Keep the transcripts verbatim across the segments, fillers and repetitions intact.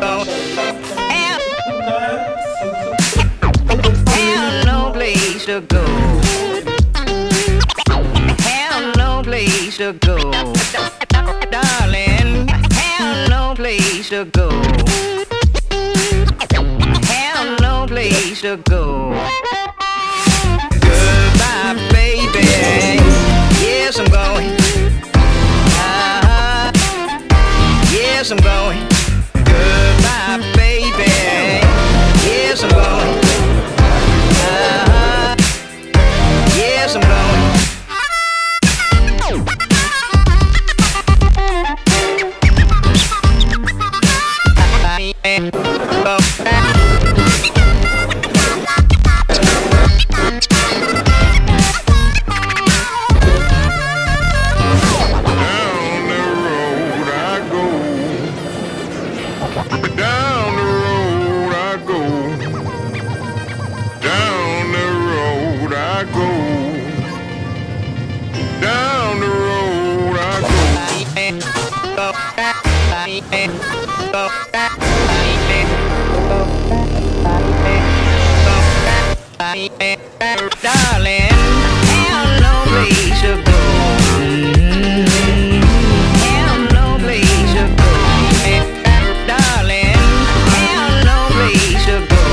Have no place to go. Have no place to go. Darling, have no place to go. Have no place to go. Goodbye, baby. Yes, I'm going. Uh-huh. Yes, I'm going. Goodbye, baby. Yes, I'm going. Uh-huh. Yes, I'm going. Darling, have no place to go. Have no place to go. Darling, have no place to go.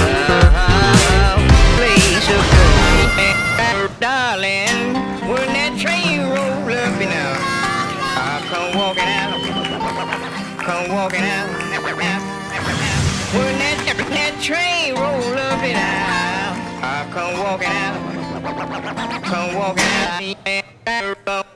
Place to go. Darling, when that train roll up and out, I come walking out. Come walking out. When that, that train roll up and out, I come walking out. Come walking out.